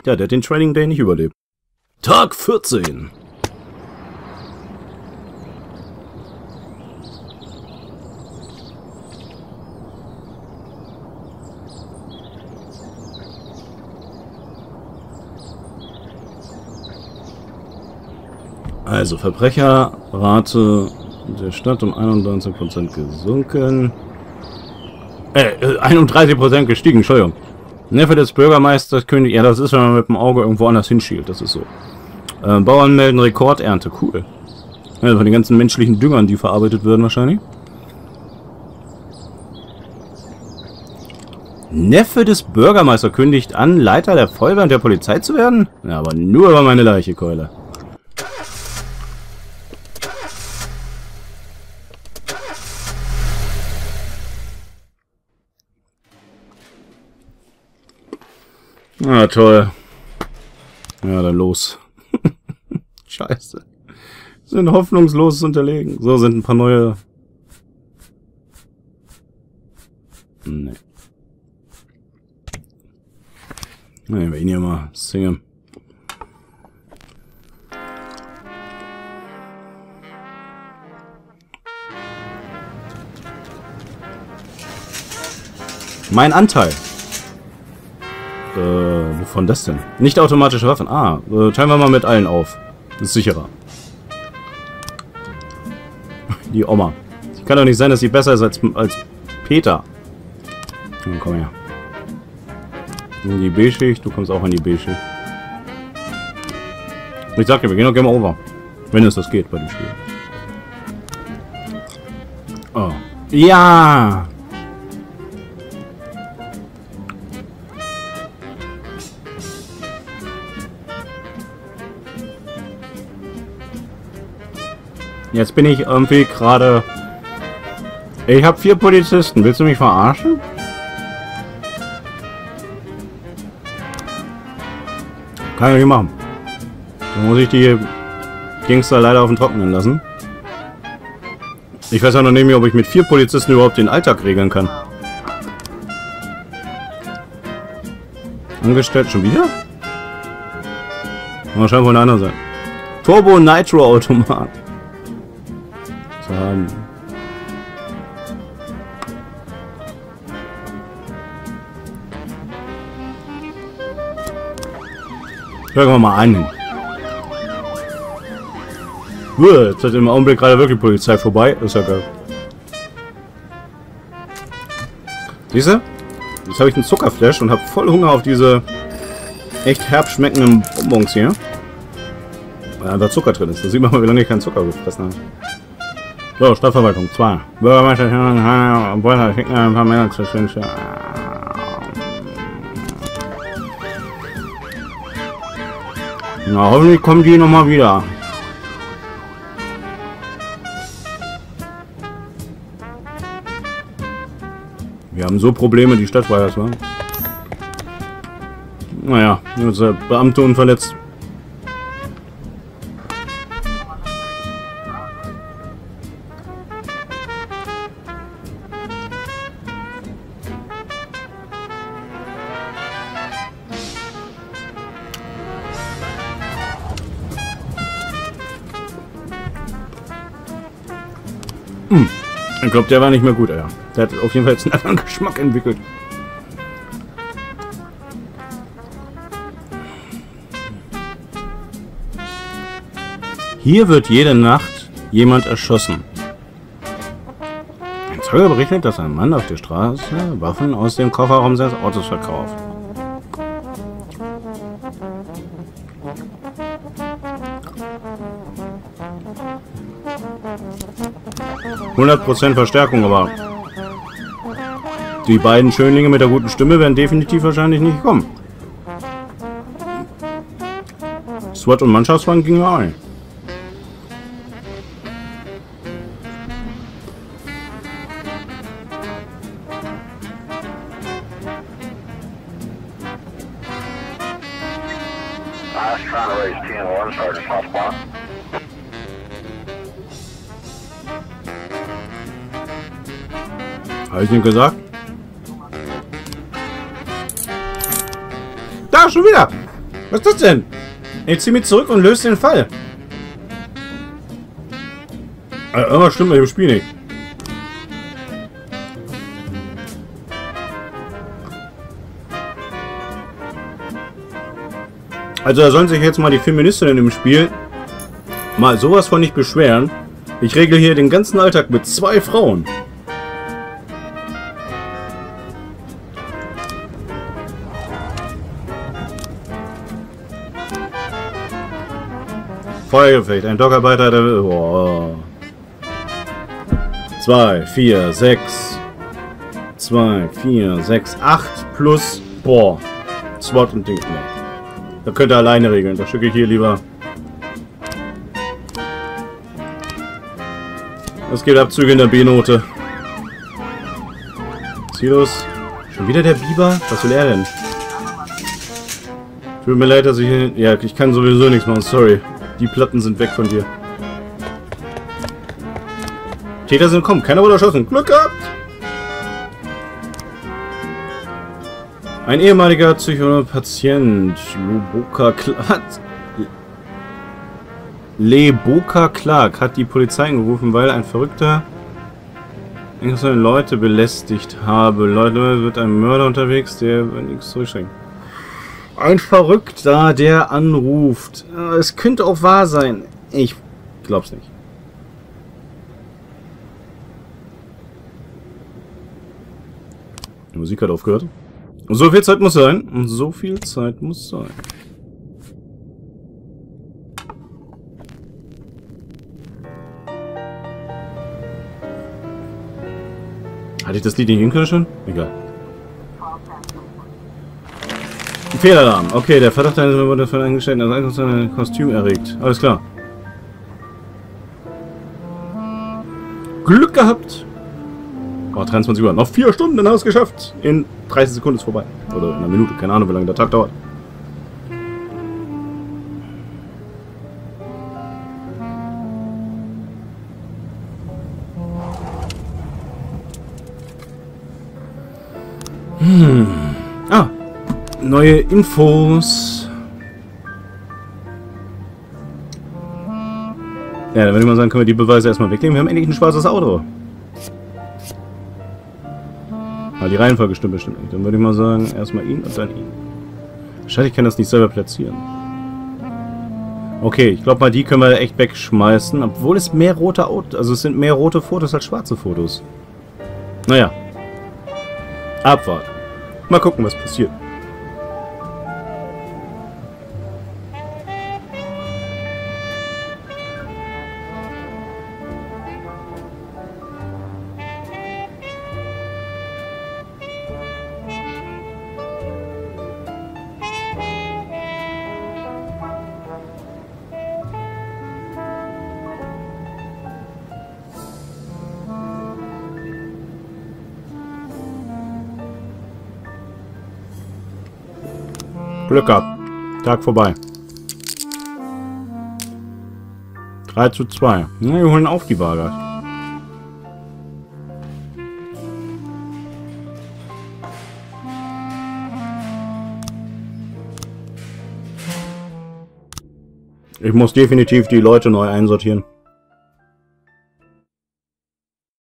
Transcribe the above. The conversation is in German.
Ja, der hat den Training Day nicht überlebt. Tag 14. Also, Verbrecherrate der Stadt um 91% gesunken. 31% gestiegen, Entschuldigung. Neffe des Bürgermeisters König. Ja, das ist, wenn man mit dem Auge irgendwo anders hinschielt. Das ist so. Bauern melden Rekordernte. Cool. Ja, von den ganzen menschlichen Düngern, die verarbeitet werden wahrscheinlich. Neffe des Bürgermeisters kündigt an, Leiter der Feuerwehr und der Polizei zu werden? Ja, aber nur über meine Leiche, Keule. Ah, toll. Ja, dann los. Scheiße. Sind hoffnungsloses Unterlegen. So, sind ein paar neue... Nee. Nee, wir ihn hier mal singen. Mein Anteil. Wovon das denn? Nicht automatische Waffen. Ah, teilen wir mal mit allen auf. Das ist sicherer. Die Oma. Kann doch nicht sein, dass sie besser ist als Peter. Dann komm her. In die B-Schicht. Du kommst auch in die B-Schicht. Ich sag dir, wir gehen doch gerne mal over. Wenn es das geht bei dem Spiel. Oh. Ja! Jetzt bin ich irgendwie gerade... Ich habe 4 Polizisten. Willst du mich verarschen? Kann ich nicht machen. Dann muss ich die Gangster leider auf den Trockenen lassen. Ich weiß ja noch nicht mehr, ob ich mit 4 Polizisten überhaupt den Alltag regeln kann. Angestellt schon wieder? Wahrscheinlich von der anderen Seite. Turbo Nitro Automat. Zu haben. Hören wir mal einen. Jetzt hat im Augenblick gerade wirklich Polizei vorbei. Ist ja geil. Siehst du? Jetzt habe ich einen Zuckerflash und habe voll Hunger auf diese echt herb schmeckenden Bonbons hier. Weil da Zucker drin ist. Da sieht man mal, wie lange ich keinen Zucker gefressen habe. So, Stadtverwaltung 2. Bürgermeister, ein paar Männer zu finden. Na, hoffentlich kommen die nochmal wieder. Wir haben so Probleme, die Stadt war das, wa? Naja, jetzt der Beamte unverletzt. Ich glaube, der war nicht mehr gut, Alter. Der hat auf jeden Fall jetzt einen anderen Geschmack entwickelt. Hier wird jede Nacht jemand erschossen. Ein Zeuge berichtet, dass ein Mann auf der Straße Waffen aus dem Kofferraum seines Autos verkauft. %% Verstärkung, aber die beiden Schönlinge mit der guten Stimme werden definitiv wahrscheinlich nicht kommen. SWAT und Mannschaftswagen gingen ein. Habe ich nicht gesagt? Da, schon wieder! Was ist das denn? Ich zieh mich zurück und löse den Fall. Irgendwas stimmt mit dem Spiel nicht. Also da sollen sich jetzt mal die Feministinnen im Spiel mal sowas von nicht beschweren. Ich regle hier den ganzen Alltag mit 2 Frauen. Feuergefecht, ein Dockarbeiter, der... Oh. 2, 4, 6... 2, 4, 6, 8 plus... Boah. SWAT und Ding. Nee. Da könnt ihr alleine regeln. Das schicke ich hier lieber. Es gibt Abzüge in der B-Note. Silos. Schon wieder der Biber? Was will er denn? Tut mir leid, dass ich... Ja, ich kann sowieso nichts machen. Sorry. Die Platten sind weg von dir. Täter sind gekommen. Keiner wurde erschossen. Glück gehabt! Ein ehemaliger Psychopatient, Leboka Clark, hat die Polizei gerufen, weil ein Verrückter Leute belästigt habe. Leute, wird ein Mörder unterwegs, der nichts zurückschreckt. Ein Verrückter, der anruft. Es könnte auch wahr sein. Ich glaub's nicht. Die Musik hat aufgehört. So viel Zeit muss sein. Und so viel Zeit muss sein. Hatte ich das Lied nicht hinkriegen schon? Egal. Fehlalarm. Okay, der Verdacht wurde von Angestellten als ein Kostüm erregt. Alles klar. Glück gehabt. Oh, 23 Uhr. Noch 4 Stunden, dann haben wir es geschafft. In 30 Sekunden ist vorbei. Oder in einer Minute. Keine Ahnung, wie lange der Tag dauert. Ah. Neue Infos. Ja, dann würde ich mal sagen, können wir die Beweise erstmal wegnehmen. Wir haben endlich ein schwarzes Auto. Ah, die Reihenfolge stimmt bestimmt nicht. Dann würde ich mal sagen, erstmal ihn und dann ihn. Schade, ich kann das nicht selber platzieren. Okay, ich glaube mal, die können wir echt wegschmeißen. Obwohl es mehr rote Autos... Also es sind mehr rote Fotos als schwarze Fotos. Naja. Abwarten. Mal gucken, was passiert. Glück gehabt. Tag vorbei. 3:2. Na, wir holen auf die Waage. Ich muss definitiv die Leute neu einsortieren.